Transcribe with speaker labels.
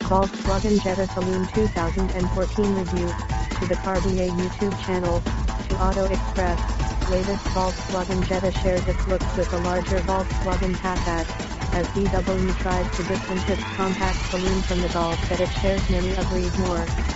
Speaker 1: Volkswagen Jetta Saloon 2014 review, to the CarBuyer YouTube channel, to Auto Express. Latest Volkswagen Jetta shares its looks with a larger Volkswagen Passat, as VW tries to distance its compact saloon from the Golf that it shares many of. Read more.